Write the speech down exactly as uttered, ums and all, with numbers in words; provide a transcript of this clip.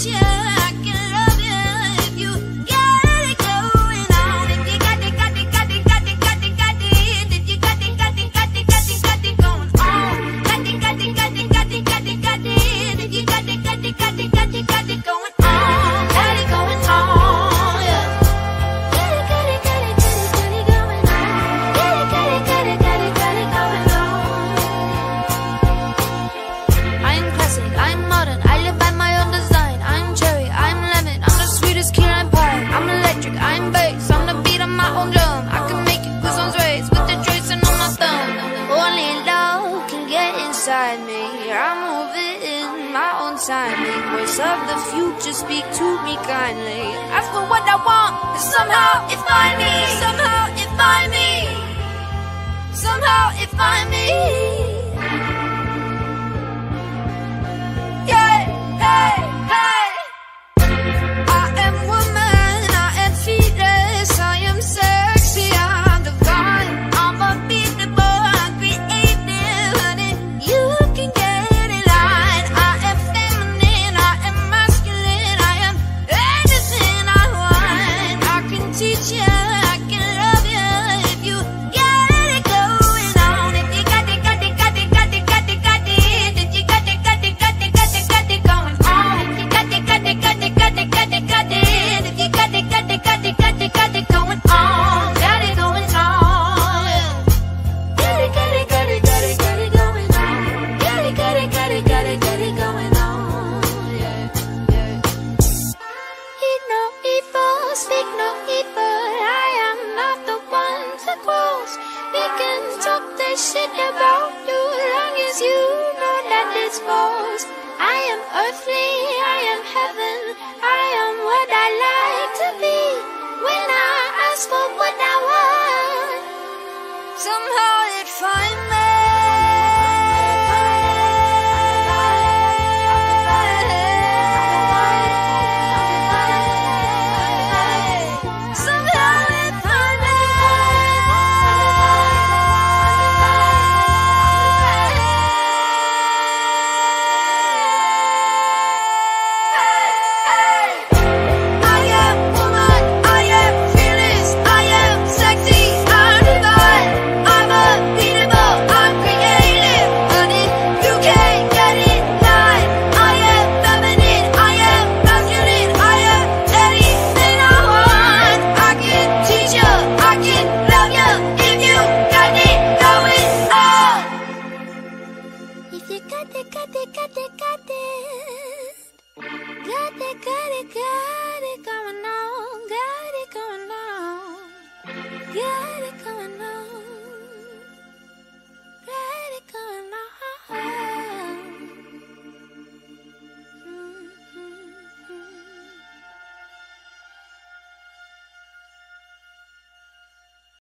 you, I can love you if you got it going on. If you got it, got it, got it, got it, got it, got it. If you got it, got it, got it, got it, got it going on. Got it, got it, got it, got it, got it, got it. If you got it, got it, got it, got it, got it going on. Got it going on, yeah. Got it, got it, got it, got it, got it going on. Got it, got it, got it, got it, got it going on. I'm classic, I'm modern, I live by my own design. I'm cherry, I'm lemon, I'm the sweetest key lime pie. I'm electric, I'm bass, I'm the beat of my own drum. I can make it goosebumps race with the tracing on my thumb. Only love can get inside me. I'm moving my own timing. Voice of the future, speak to me kindly. Ask for what I want, and somehow it find me. Somehow it find me. Somehow it find me. Yeah, hey, hey. I am woman, I am fearless, I am sexy, I'm divine. I'm unbeatable, I'm creative, honey. You can get in line. I am feminine, I am masculine, I am anything I want. I can teach you, I can love you if you got it going on. If you got it, got it, got it, got it, got it, got it. If you got it, got it, got it, got it, got it going on. If you got it, got it, got it, got it, got it, got it. If you got it, got it, got it, got it, got it going on. Got it going on, yeah. Got it, got it, got it, got it, got it going on. Got it, got it, got it, got it, got it going on, yeah, yeah. Eat no evil, speak no evil. I am not the one to close. We can talk that shit about you, long as you know that it's false. I am earthly, I am heaven, I am what I like to be. When I ask for what I want, somehow it find me. Somehow it find me. I am woman, I am fearless, I am sexy, I'm divine. I'm unbeatable, I'm creative, honey. You can't get in line. I am feminine, I am masculine, I am anything I want. I can teach you, I can love you if you got it going on. If you got it, got it, got it, got it. Got it, got it, got it going on. Got it going on. Got it going on.